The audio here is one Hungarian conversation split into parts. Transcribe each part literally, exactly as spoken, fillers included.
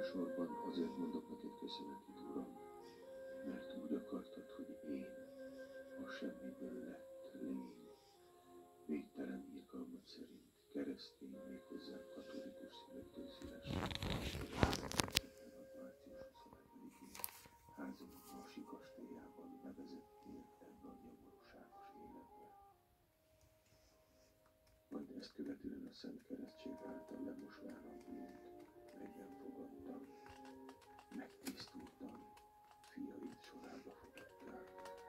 elsősorban azért mondok neked köszönetet, Uram, mert úgy akartad, hogy én a semmiből lett lény, végtelen irgalmat szerint, keresztény, méghozzá katolikus szívektől szívesen, a március huszonegyedikén házunk Marsi kastélyában bevezettél ebbe a nyomorúságos életbe. Majd ezt követően a Szent Keresztség által lemosván a bűnt, mennyien fogadtam, megtisztultam, fiaid sorába fogadtál.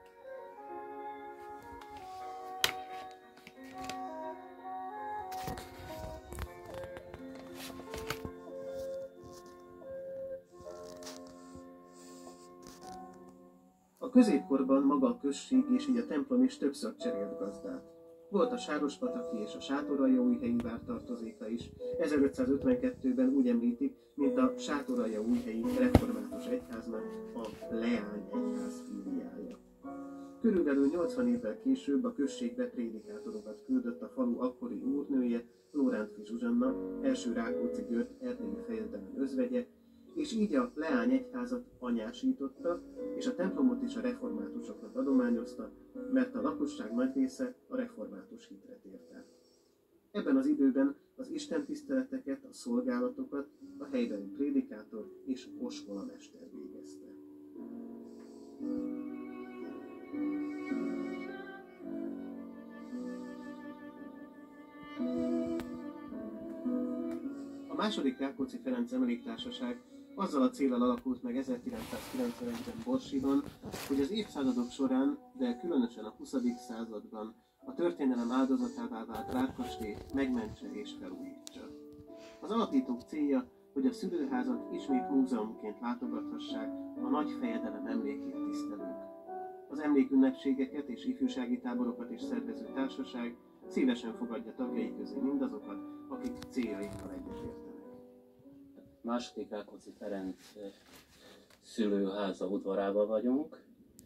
A középkorban maga a község és így a templom is többször cserélt gazdát. Volt a Sárospataki és a Sátoraljaújhelyi vár tartozéka is, ezerötszázötvenkettőben úgy említik, mint a Sátoraljaújhelyi református egyháznak a Leány egyház filiája. Körülbelül nyolcvan évvel később a községbe prédikátorokat küldött a falu akkori úrnője, Lórántfi Zsuzsanna, első Rákóczi György erdélyi fejedelem özvegye, és így a Leány egyházat anyásította, és a templomot is a reformátusoknak adományozta, mert a lakosság nagy része a református hitre tért át. Ebben az időben az istentiszteleteket, a szolgálatokat a helybeli prédikátor és oskolamester végezte. A második Rákóczi Ferenc Emléktársaság azzal a céllal alakult meg ezerkilencszázkilencvenegyben Borsiban, hogy az évszázadok során, de különösen a huszadik században a történelem áldozatává vált várkastélyt megmentse és felújítsa. Az alapítók célja, hogy a szülőházat ismét múzeumként látogathassák a nagy fejedelem emlékét tisztelők. Az emlékünnepségeket és ifjúsági táborokat is szervező társaság szívesen fogadja tagjai közé mindazokat, akik céljaikkal egyetértenek. Második Rákóczi Ferenc szülőháza udvarában vagyunk.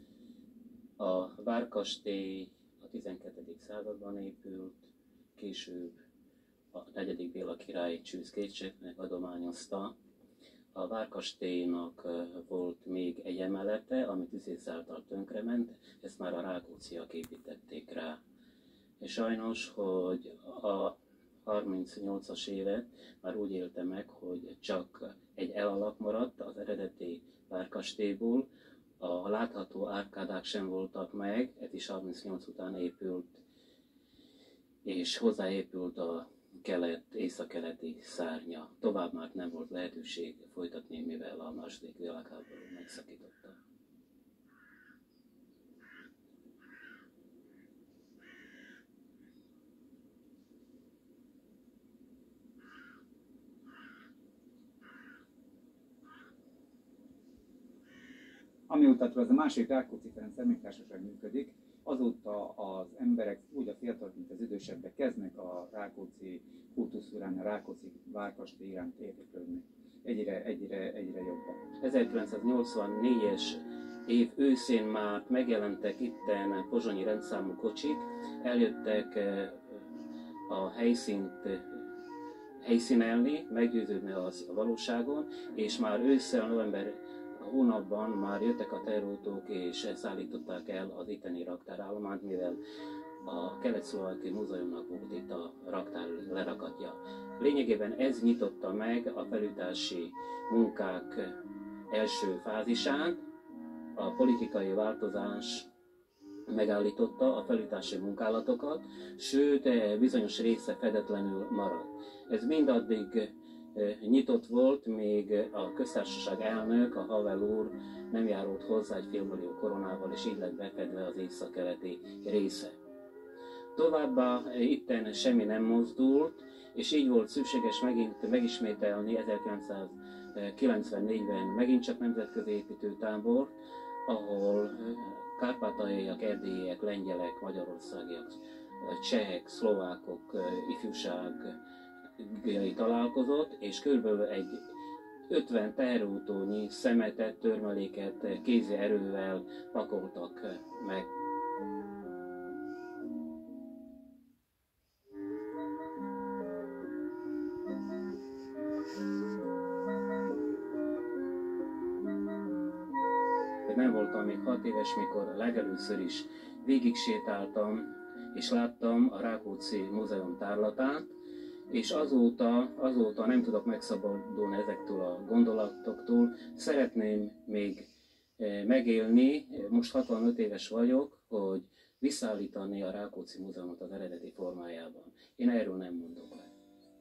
A várkastély a tizenkettedik században épült, később a negyedik Béla király Csűz-Kécseknek adományozta. A várkastélynak volt még egy emelete, ami tüzész által tönkrement, ezt már a rákócziak építették rá. És sajnos, hogy a harmincnyolcas évet már úgy élte meg, hogy csak egy elalak maradt az eredeti várkastélyból, a látható árkádák sem voltak meg, ez is harmincnyolc után épült, és hozzáépült a kelet, északkeleti szárnya. Tovább már nem volt lehetőség folytatni, mivel a második világháború megszakította. Amióta ez a másik Rákóczi Ferenc Emléktársaság működik, azóta az emberek, úgy a fiatalok, mint az idősebbek kezdnek a Rákóczi kultusz iránt, a Rákóczi várkastély iránt érdeklődni. Egyre, egyre, egyre jobban. ezerkilencszáznyolcvannégyes év őszén már megjelentek itten pozsonyi rendszámú kocsik, eljöttek a helyszínt helyszínelni, meggyőződni az a valóságon, és már ősszel, november hónapban már jöttek a teherautók és szállították el az itteni raktárállományt, mivel a Kelet-Szlovákiai Múzeumnak volt itt a raktár lerakatja. Lényegében ez nyitotta meg a felújítási munkák első fázisát, a politikai változás megállította a felújítási munkálatokat, sőt bizonyos része fedetlenül maradt. Ez mindaddig nyitott volt, még a köztársaság elnök, a Havel úr nem járult hozzá egy félmillió koronával, és így lett befedve az északkeleti része. Továbbá itten semmi nem mozdult, és így volt szükséges megint megismételni ezerkilencszázkilencvennégyben megint csak nemzetközi építőtábor, ahol kárpátaljaiak, erdélyiek, lengyelek, magyarországiak, csehek, szlovákok, ifjúság találkozott, és körülbelül egy ötven teherautónyi szemetet, törmeléket kézi erővel pakoltak meg. nem voltam még hat éves, mikor legelőször is végig sétáltam, és láttam a Rákóczi Múzeum tárlatát, és azóta, azóta nem tudok megszabadulni ezektől a gondolatoktól. Szeretném még megélni, most hatvanöt éves vagyok, hogy visszaállítani a Rákóczi Múzeumot az eredeti formájában. Én erről nem mondok le.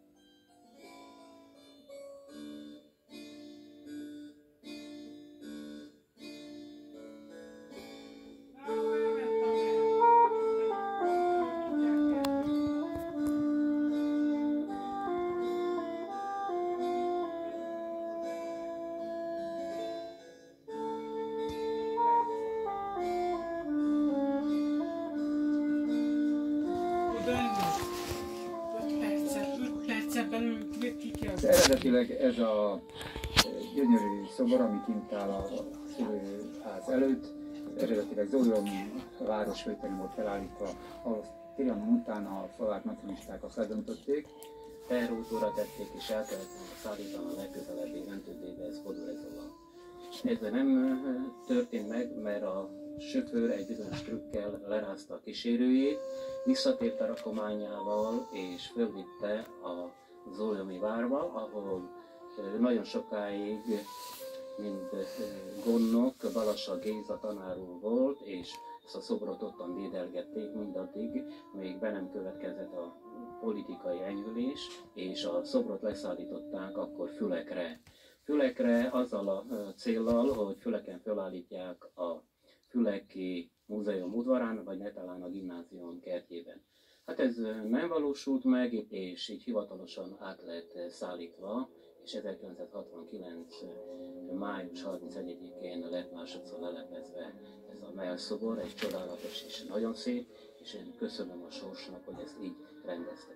Eredetileg ez a gyönyörű szobor, ami kint áll a szülőház előtt, eredetileg Zólyom városfőterén volt felállítva, ahol Trianon után a szlovák nacionalistákat ledöntötték. Terrútóra tették, és el kellett szállítani a legközelebbi mentődébe, ez Podurezova. Ez nem történt meg, mert a sofőr egy bizonyos trükkel lerázta a kísérőjét, visszatért a rakományával, és fölvitte a Zólyomi várba, ahol nagyon sokáig, mint gondnok, Balassa Géza tanár úr volt, és ezt a szobrot ottan dédelgették mindaddig, még be nem következett a politikai enyhülés, és a szobrot leszállították akkor Fülekre. Fülekre azzal a céllal, hogy Füleken felállítják a Füleki Múzeum udvarán, vagy ne talán a gimnázium kertjében. Hát ez nem valósult meg, és így hivatalosan át lett szállítva, és ezerkilencszázhatvankilenc. május harmincegyedikén lett másodszor lelepezve ez a mellszobor, egy csodálatos és nagyon szép, és én köszönöm a sorsnak, hogy ezt így rendezte.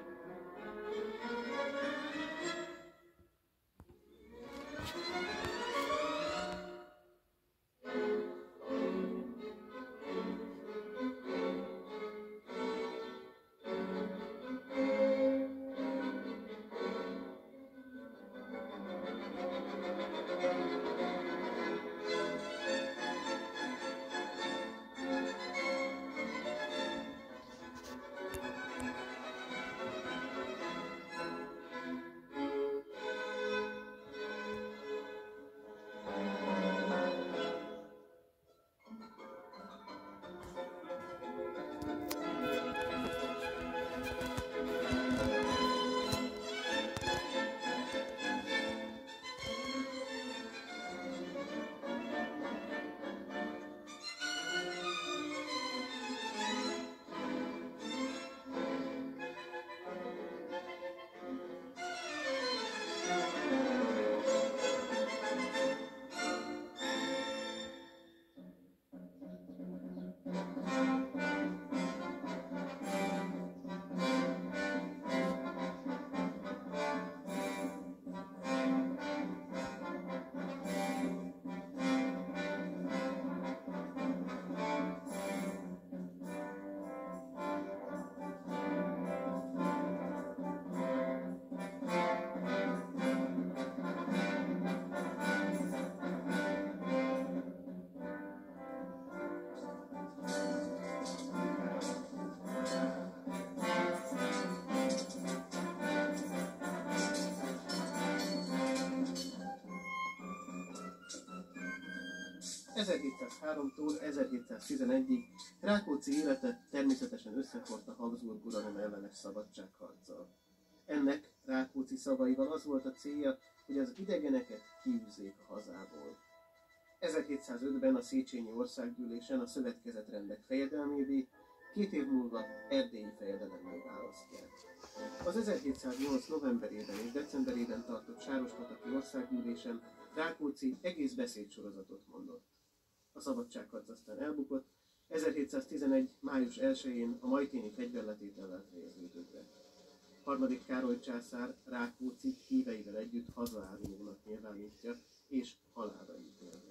ezerhétszázháromtól ezerhétszáztizenegyig Rákóczi élete természetesen összeforrt a Habsburg uralom ellenes szabadságharccal. Ennek Rákóczi szavaival az volt a célja, hogy az idegeneket kiűzzék a hazából. ezerhétszázötben a Széchenyi Országgyűlésen a szövetkezetrendek fejedelmévé, két év múlva erdélyi fejedelemmé választják. Az ezerhétszáznyolc novemberében és decemberében tartott Sárospataki Országgyűlésen Rákóczi egész beszédsorozatot mondott. A szabadságharc aztán elbukott, ezerhétszáztizenegy. május elsején a majténi fegyverletétellel fejeződött be. Harmadik Károly császár Rákóczit híveivel együtt hazaárulónak nyilvánítja, és halálra ítélve.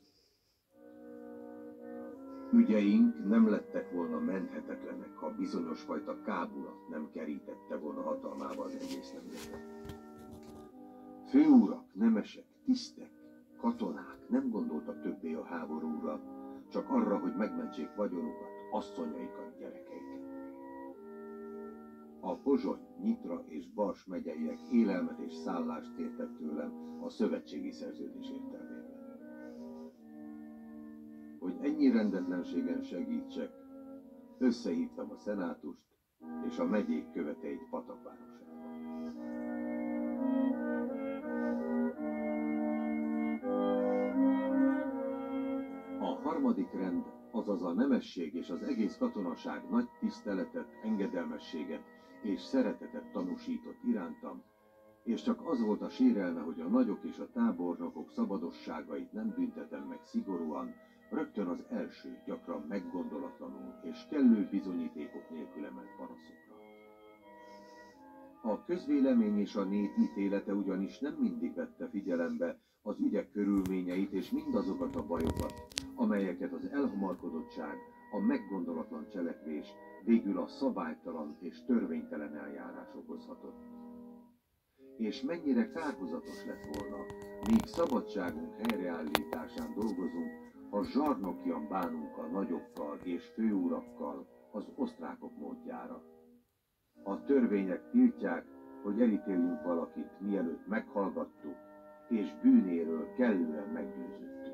Ügyeink nem lettek volna menthetetlenek, ha bizonyos fajta kábulat nem kerítette volna hatalmába az egész nemzetet. Főurak, nemesek, tisztek, katonák nem gondoltak többé a háborúra, csak arra, hogy megmentsék vagyonukat, asszonyaikat, gyerekeiket. A Pozsony, Nyitra és Bars megyeiek élelmet és szállást kértek tőlem a szövetségi szerződés értelmében. Hogy ennyi rendetlenségen segítsek, összehívtam a szenátust és a megyék követeit Patakvárosába. A harmadik rend, azaz a nemesség és az egész katonaság nagy tiszteletet, engedelmességet és szeretetet tanúsított irántam, és csak az volt a sérelme, hogy a nagyok és a tábornokok szabadosságait nem büntetem meg szigorúan, rögtön az első, gyakran meggondolatlanul és kellő bizonyítékok nélkül emelt panaszokra. A közvélemény és a nép ítélete ugyanis nem mindig vette figyelembe az ügyek körülményeit és mindazokat a bajokat, amelyeket az elhamarkodottság, a meggondolatlan cselekvés, végül a szabálytalan és törvénytelen eljárás okozhatott. És mennyire kárhozatos lett volna, míg szabadságunk helyreállításán dolgozunk, ha zsarnokjan bánunk a nagyokkal és főurakkal az osztrákok módjára. A törvények tiltják, hogy elítéljünk valakit, mielőtt meghallgattuk, és bűnéről kellően meggyőződtünk.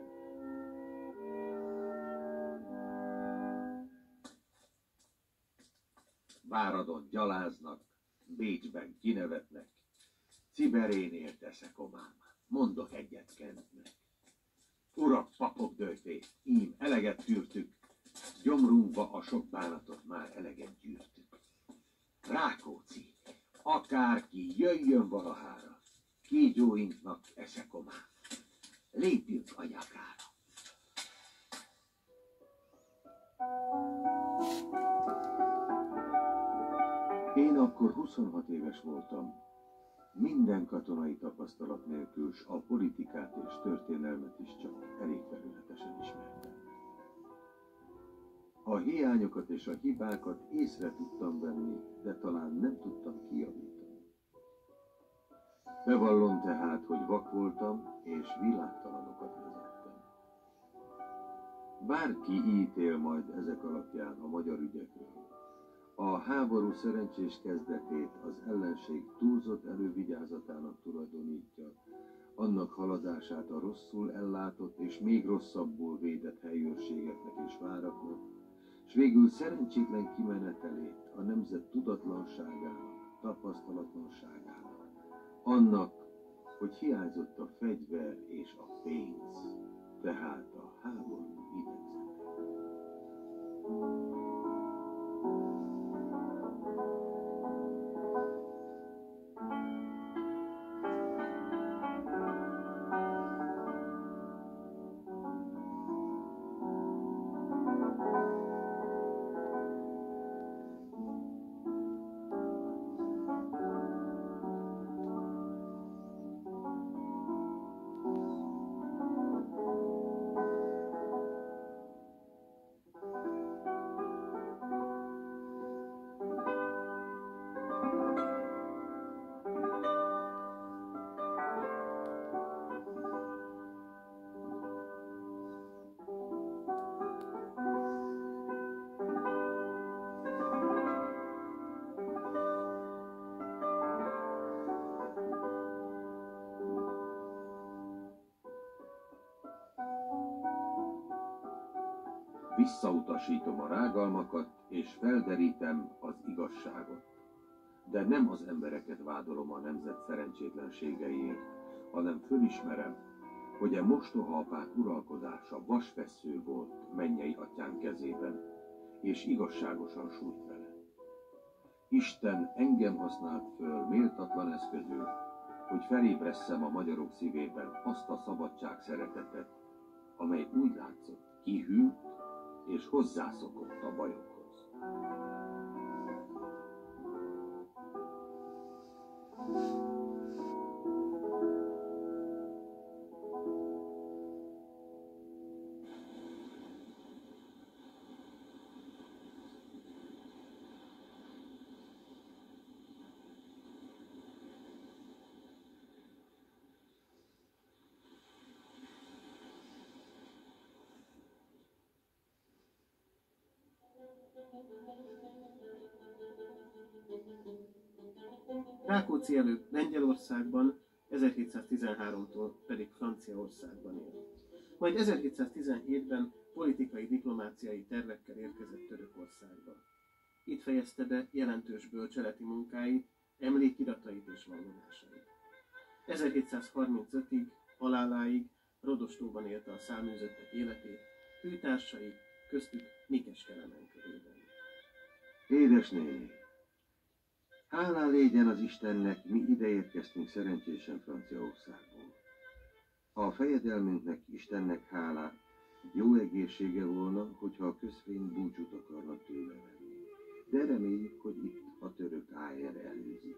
Váradon gyaláznak, Bécsben kinevetnek, Ciberénél teszek omám, mondok egyet Kentnek. Urak, papok döjté, ím eleget tűrtük, gyomrunkba a sok bánatot már eleget gyűrtük. Rákóczi, akárki jöjjön valahára, kígyóinknak eszek omám, lépjünk a nyakára. Én akkor huszonhat éves voltam. Minden katonai tapasztalat nélkül s a politikát és történelmet is csak elég felületesen ismertem. A hiányokat és a hibákat észre tudtam venni, de talán nem tudtam kijavítani. Bevallom tehát, hogy vak voltam és világtalanokat vezettem. Bárki ítél majd ezek alapján a magyar ügyekről. A háború szerencsés kezdetét az ellenség túlzott elővigyázatának tulajdonítja, annak haladását a rosszul ellátott és még rosszabbul védett helyőrségeknek és váraknak, s végül szerencsétlen kimenetelét a nemzet tudatlanságának, tapasztalatlanságának, annak, hogy hiányzott a fegyver és a pénz, tehát a háború idegzete. Visszautasítom a rágalmakat, és felderítem az igazságot. De nem az embereket vádolom a nemzet szerencsétlenségeiért, hanem fölismerem, hogy a mostoha apák uralkodása vasfessző volt mennyei atyám kezében, és igazságosan sújt vele. Isten engem használt föl méltatlan eszközül, hogy felébresszem a magyarok szívében azt a szabadság szeretetet, amely úgy látszott, kihűlt, és hozzászokott a bajokhoz. Rákóczi előbb Lengyelországban, ezerhétszáztizenháromtól pedig Franciaországban élt. Majd ezerhétszáztizenhétben politikai diplomáciai tervekkel érkezett Törökországba. Itt fejezte be jelentős bölcseleti munkáit, emlékiratait és vallomásait. ezerhétszázharmincötig, haláláig Rodostóban élte a száműzöttek életét, főtársai, köztük Mikes Kelemen körében. Édesnéni, hálá légyen az Istennek, mi ide érkeztünk szerencsésen Franciaországból. Ha a fejedelmünknek, Istennek hálá, jó egészsége volna, hogyha a közfény búcsút akarnak tőle venni. De reméljük, hogy itt a török ájer előzi.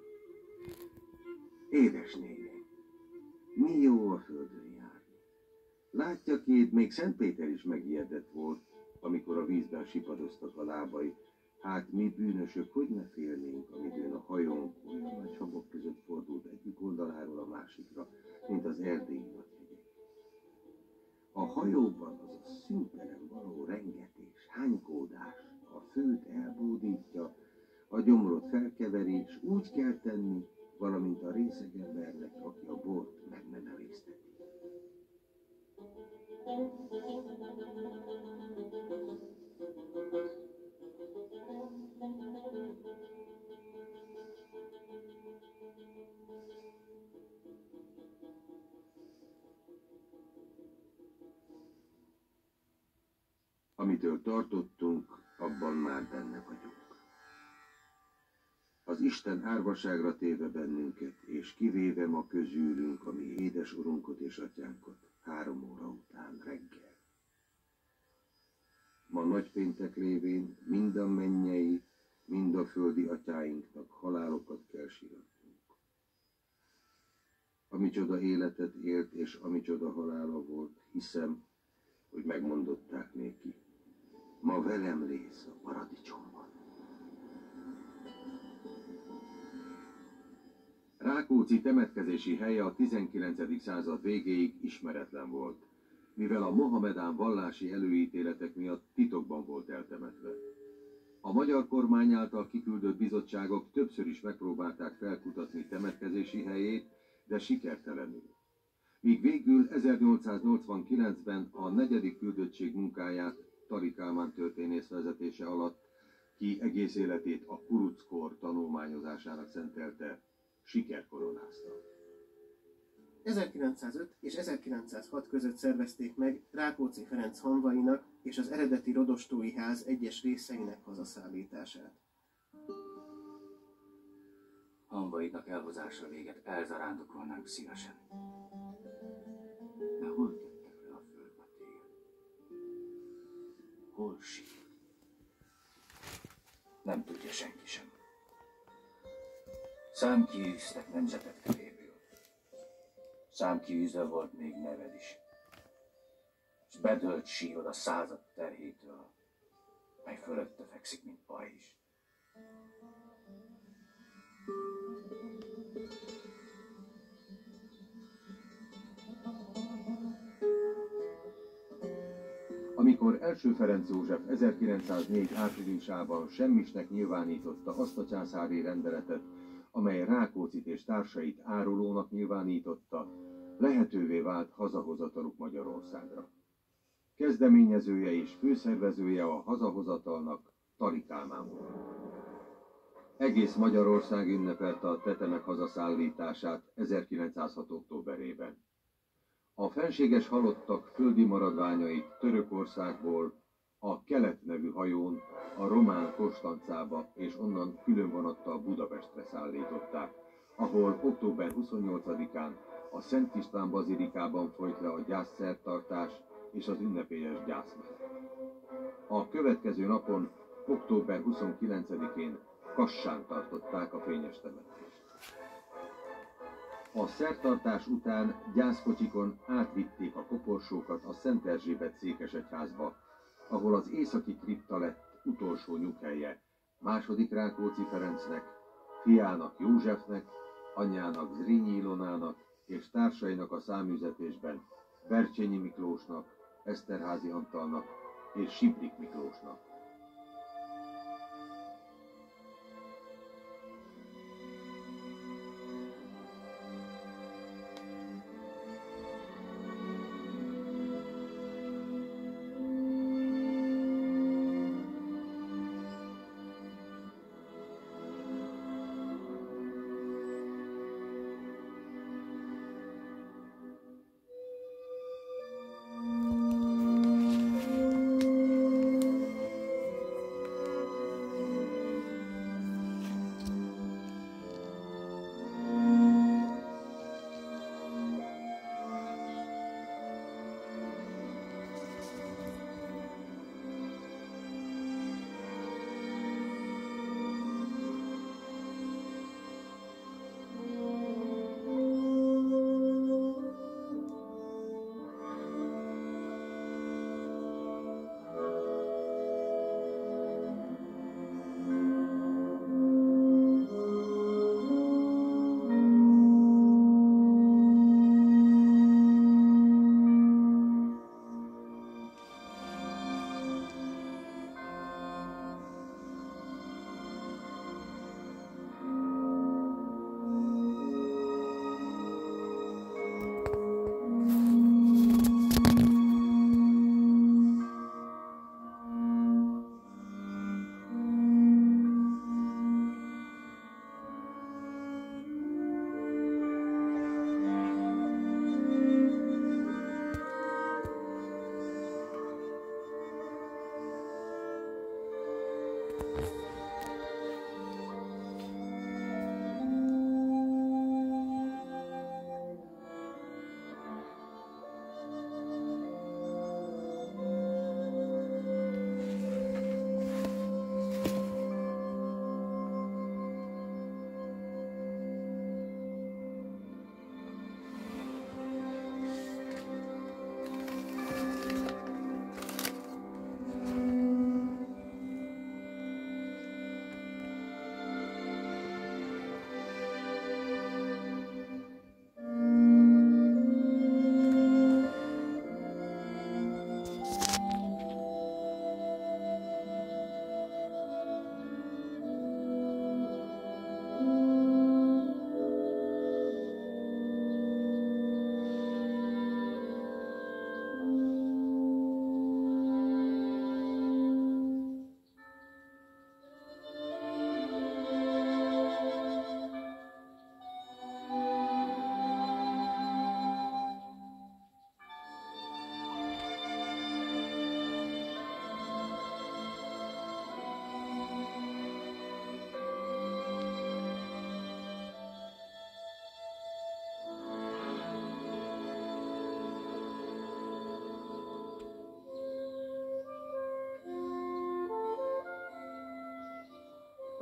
Édesnéni, mi jó a földön járni. Látja két, még Szentpéter is megijedett volt, amikor a vízben sipadoztak a lábai. Hát mi bűnösök, hogy ne félnénk, amidőn a hajónk olyan nagy habok között fordult egyik oldaláról a másikra, mint az erdélyi nagyhegyek. A hajóban az a szüntelen való rengetés, hánykódás, a főt elbódítja, a gyomrot felkeveri, és úgy kell tenni, valamint a részeg embernek, aki a bort megmenelészteti. Amitől tartottunk, abban már benne vagyunk. Az Isten árvaságra téve bennünket, és kivéve ma közülünk a mi édes urunkat és atyánkat, három óra után reggel. Ma nagypéntek révén mind a mennyei, mind a földi atyáinknak halálokat kell síratnunk. Amicsoda életet élt, és amicsoda halála volt, hiszem, hogy megmondották néki. Ma velem lész a paradicsomban. Rákóczi temetkezési helye a tizenkilencedik század végéig ismeretlen volt, mivel a mohamedán vallási előítéletek miatt titokban volt eltemetve. A magyar kormány által kiküldött bizottságok többször is megpróbálták felkutatni temetkezési helyét, de sikertelenül. Míg végül ezernyolcszáznyolcvankilencben a negyedik küldöttség munkáját Tari Kálmán történész vezetése alatt, ki egész életét a kuruckor tanulmányozásának szentelte, sikerkoronázta. ezerkilencszázöt és ezerkilencszázhat között szervezték meg Rákóczi Ferenc hamvainak és az eredeti rodostói ház egyes részeinek hazaszállítását. Hamvaidnak elhozása véget elzarándokolnánk szívesen. De hol tettek le a földbe tél? Hol sírt? Nem tudja senki sem. Számkiűztek nemzetet köréből. Számkiűzve volt még neved is. És bedölt sírod a század terhétől, mely fölötte fekszik, mint pajzs. Amikor első Ferenc József ezerkilencszáznégy áprilisában semmisnek nyilvánította azt a császári rendeletet, amely Rákóczit és társait árulónak nyilvánította, lehetővé vált hazahozataluk Magyarországra. Kezdeményezője és főszervezője a hazahozatalnak Tari Kálmán volt. Egész Magyarország ünnepelte a tetemek hazaszállítását ezerkilencszázhat. októberében. A fenséges halottak földi maradványait Törökországból a Kelet nevű hajón a román Konstancába és onnan különvonattal Budapestre szállították, ahol október huszonnyolcadikán a Szent István bazilikában folyt le a gyászszertartás és az ünnepélyes gyászmenet. A következő napon, október huszonkilencedikén Kassán tartották a fényes temetést. A szertartás után gyászkocsikon átvitték a koporsókat a Szent Erzsébet székesegyházba, ahol az északi kripta lett utolsó nyughelye második Rákóczi Ferencnek, fiának Józsefnek, anyjának Zrínyi Ilonának és társainak a száműzetésben Bercsényi Miklósnak, Eszterházy Antalnak és Sibrik Miklósnak.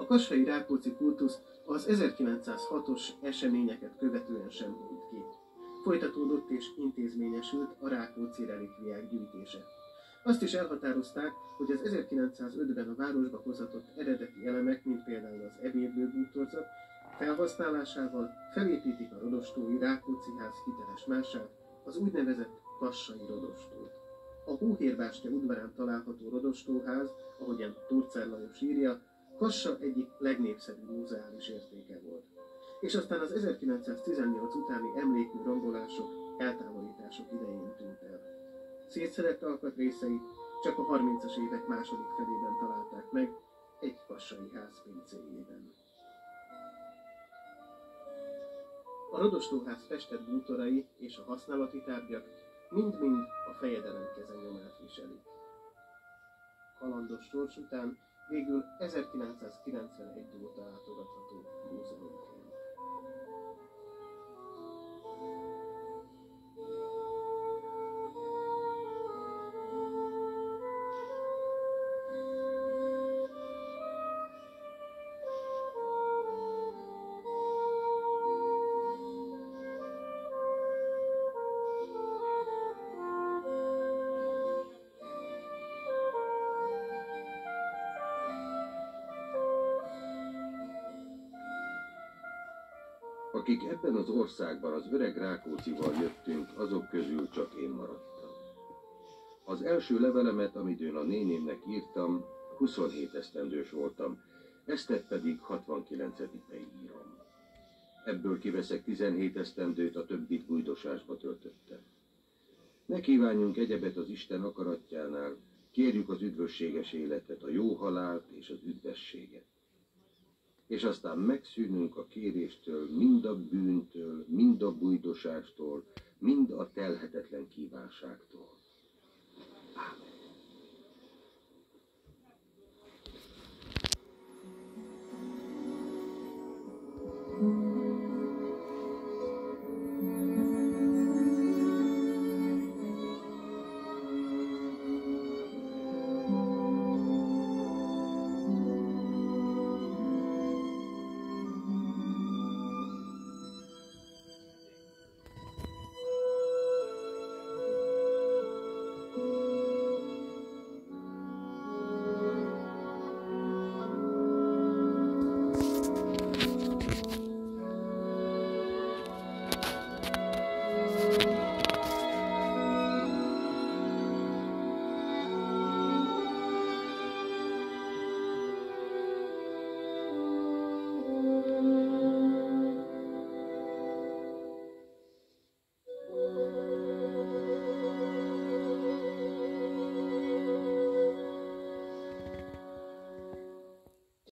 kassai Rákóczi kultusz az ezerkilencszázhatos eseményeket követően sem hűlt ki. Folytatódott és intézményesült a rákóczi relikviák gyűjtése. Azt is elhatározták, hogy az ezerkilencszázötben a városba hozatott eredeti elemek, mint például az ebédlőbútorzat, felhasználásával felépítik a rodostói Rákóczi ház hiteles mását, az úgynevezett kassai rodostót. A Hóhérbástya udvarán található rodostóház, ahogyan Turcár Lajos írja, Kassa egyik legnépszerűbb múzeális értéke volt. És aztán az ezerkilencszáztizennyolc utáni emlékmű rombolások, eltávolítások idején tűnt el. Szétszedett alkatrészeit csak a harmincas évek második felében találták meg egy kassai ház pincéjében. A rodostóház festett bútorai és a használati tárgyak mind-mind a fejedelem kezenyomát viselik. Halandos sors után végül ezerkilencszázkilencvenegy óta látogatható múzeumként. Akik ebben az országban az öreg Rákóczival jöttünk, azok közül csak én maradtam. Az első levelemet, amit ön a nénémnek írtam, huszonhét esztendős voltam, Esztet pedig hatvankilencedikbe írom. Ebből kiveszek tizenhét esztendőt, a többit bújdosásba töltöttem. Ne kívánjunk egyebet az Isten akaratjánál, kérjük az üdvösséges életet, a jó halált és az üdvességet. És aztán megszűnünk a kéréstől, mind a bűntől, mind a bújdosástól, mind a telhetetlen kívánságtól. Ámen.